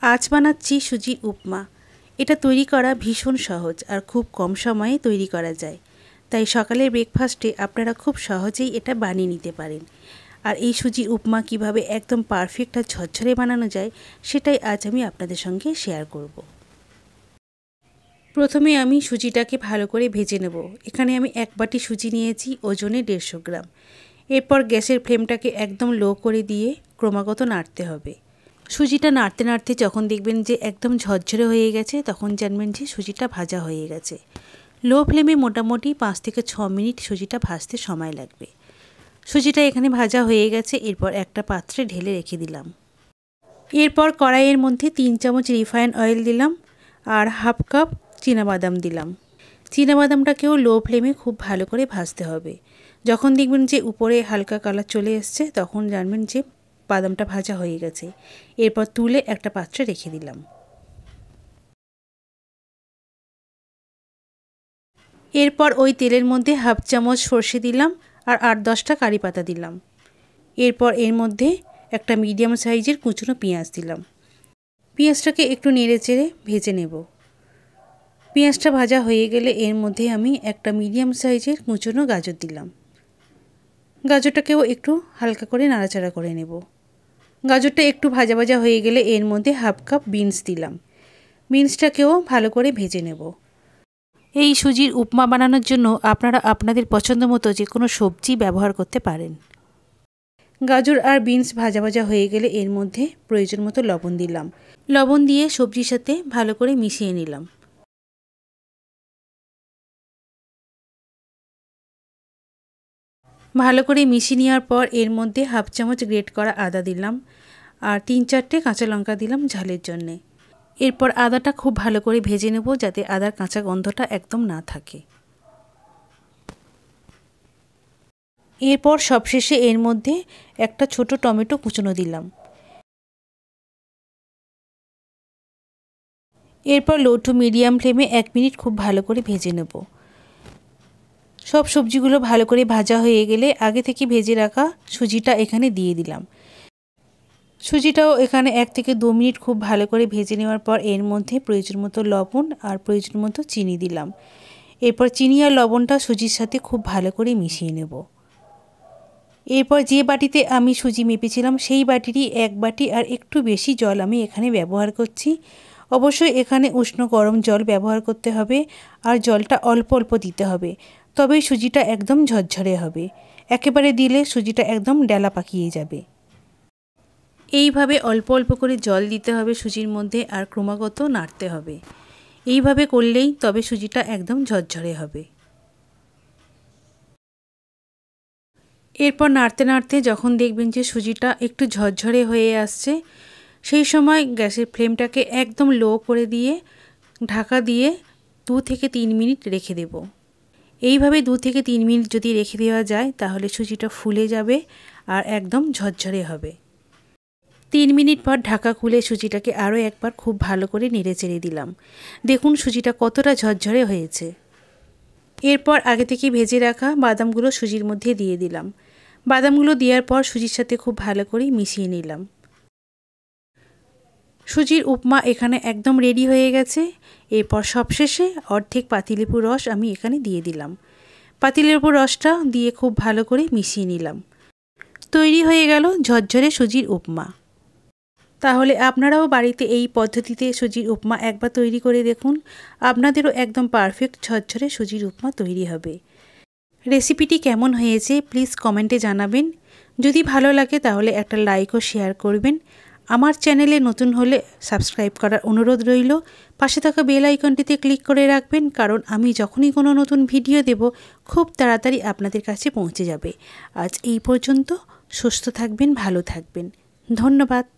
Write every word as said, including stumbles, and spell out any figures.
আজ বানাচ্ছি সুজির উপমা। এটা তৈরি করা ভীষণ সহজ আর খুব কম সময়ে তৈরি করা যায়। তাই সকালের ব্রেকফাস্টে আপনারা খুব সহজেই এটা বানিয়ে নিতে পারেন। আর এই সুজির উপমা কিভাবে একদম পারফেক্ট আর ঝরঝরে বানানো যায় সেটাই আজ আমি আপনাদের সঙ্গে শেয়ার করব। প্রথমে আমি সুজিটাকে ভালো করে ভেজে নেব। এখানে আমি এক বাটি সুজি নিয়েছি, ওজনে দেড়শো গ্রাম। এরপর গ্যাসের ফ্লেমটাকে একদম লো করে দিয়ে ক্রমাগত নাড়তে হবে। সুজিটা নাড়তে নাড়তে যখন দেখবেন যে একদম ঝরঝরে হয়ে গেছে তখন জানবেন যে সুজিটা ভাজা হয়ে গেছে। লো ফ্লেমে মোটামুটি পাঁচ থেকে ছ মিনিট সুজিটা ভাজতে সময় লাগবে। সুজিটা এখানে ভাজা হয়ে গেছে। এরপর একটা পাত্রে ঢেলে রেখে দিলাম। এরপর কড়াইয়ের মধ্যে তিন চামচ রিফাইন অয়েল দিলাম আর হাফ কাপ চীনাবাদাম দিলাম। চীনাবাদামটাকেও লো ফ্লেমে খুব ভালো করে ভাজতে হবে। যখন দেখবেন যে উপরে হালকা কালার চলে এসছে তখন জানবেন যে বাদামটা ভাজা হয়ে গেছে। এরপর তুলে একটা পাত্রে রেখে দিলাম। এরপর ওই তেলের মধ্যে হাফ চামচ সর্ষে দিলাম আর আট দশটা কারি পাতা দিলাম। এরপর এর মধ্যে একটা মিডিয়াম সাইজের কুচনো পেঁয়াজ দিলাম। পেঁয়াজটাকে একটু নেড়ে চেড়ে ভেজে নেব। পেঁয়াজটা ভাজা হয়ে গেলে এর মধ্যে আমি একটা মিডিয়াম সাইজের কুচনো গাজর দিলাম। গাজরটাকেও একটু হালকা করে নাড়াচাড়া করে নেব। গাজরটা একটু ভাজা ভাজা হয়ে গেলে এর মধ্যে হাফ কাপ বিনস দিলাম। বিনসটাকেও ভালো করে ভেজে নেব। এই সুজির উপমা বানানোর জন্য আপনারা আপনাদের পছন্দ মতো যে কোনো সবজি ব্যবহার করতে পারেন। গাজর আর বিনস ভাজা ভাজা হয়ে গেলে এর মধ্যে প্রয়োজন মতো লবণ দিলাম। লবণ দিয়ে সবজির সাথে ভালো করে মিশিয়ে নিলাম। ভালো করে মিশিয়ে নেওয়ার পর এর মধ্যে হাফ চামচ গ্রেট করা আদা দিলাম আর তিন চারটে কাঁচা লঙ্কা দিলাম ঝালের জন্যে। এরপর আদাটা খুব ভালো করে ভেজে নেব যাতে আদার কাঁচা গন্ধটা একদম না থাকে। এরপর সবশেষে এর মধ্যে একটা ছোট টমেটো কুচনো দিলাম। এরপর লো টু মিডিয়াম ফ্লেমে এক মিনিট খুব ভালো করে ভেজে নেব। সব সবজিগুলো ভালো করে ভাজা হয়ে গেলে আগে থেকে ভেজে রাখা সুজিটা এখানে দিয়ে দিলাম। সুজিটাও এখানে এক থেকে দু মিনিট খুব ভালো করে ভেজে নেওয়ার পর এর মধ্যে প্রয়োজন মতো লবণ আর প্রয়োজন মতো চিনি দিলাম। এরপর চিনি আর লবণটা সুজির সাথে খুব ভালো করে মিশিয়ে নেব। এরপর যে বাটিতে আমি সুজি মেপেছিলাম সেই বাটিরই এক বাটি আর একটু বেশি জল আমি এখানে ব্যবহার করছি। অবশ্যই এখানে উষ্ণ গরম জল ব্যবহার করতে হবে আর জলটা অল্প অল্প দিতে হবে, তবেই সুজিটা একদম ঝরঝরে হবে। একেবারে দিলে সুজিটা একদম ডেলা পাকিয়ে যাবে। এইভাবে অল্প অল্প করে জল দিতে হবে সুজির মধ্যে আর ক্রমাগত নাড়তে হবে। এইভাবে করলেই তবে সুজিটা একদম ঝরঝরে হবে। এরপর নাড়তে নাড়তে যখন দেখবেন যে সুজিটা একটু ঝরঝরে হয়ে আসছে সেই সময় গ্যাসের ফ্লেমটাকে একদম লো করে দিয়ে ঢাকা দিয়ে দু থেকে তিন মিনিট রেখে দেব। এইভাবে দু থেকে তিন মিনিট যদি রেখে দেওয়া যায় তাহলে সুজিটা ফুলে যাবে আর একদম ঝরঝরে হবে। তিন মিনিট পর ঢাকা খুলে সুজিটাকে আরও একবার খুব ভালো করে নেড়ে চেড়ে দিলাম। দেখুন সুজিটা কতটা ঝরঝরে হয়েছে। এরপর আগে থেকে ভেজে রাখা বাদামগুলো সুজির মধ্যে দিয়ে দিলাম। বাদামগুলো দেওয়ার পর সুজির সাথে খুব ভালো করে মিশিয়ে নিলাম। সুজির উপমা এখানে একদম রেডি হয়ে গেছে। এরপর সবশেষে অর্ধেক পাতিলেবুর রস আমি এখানে দিয়ে দিলাম। পাতিলেবুর রসটা দিয়ে খুব ভালো করে মিশিয়ে নিলাম। তৈরি হয়ে গেল ঝরঝরে সুজির উপমা। তাহলে আপনারাও বাড়িতে এই পদ্ধতিতে সুজির উপমা একবার তৈরি করে দেখুন। আপনাদেরও একদম পারফেক্ট ঝরঝরে সুজির উপমা তৈরি হবে। রেসিপিটি কেমন হয়েছে প্লিজ কমেন্টে জানাবেন। যদি ভালো লাগে তাহলে একটা লাইক ও শেয়ার করবেন। আমার চ্যানেলে নতুন হলে সাবস্ক্রাইব করার অনুরোধ রইল। পাশে থাকা বেল আইকনটিতে ক্লিক করে রাখবেন, কারণ আমি যখনই কোনো নতুন ভিডিও দেব খুব তাড়াতাড়ি আপনাদের কাছে পৌঁছে যাবে। আজ এই পর্যন্ত। সুস্থ থাকবেন, ভালো থাকবেন। ধন্যবাদ।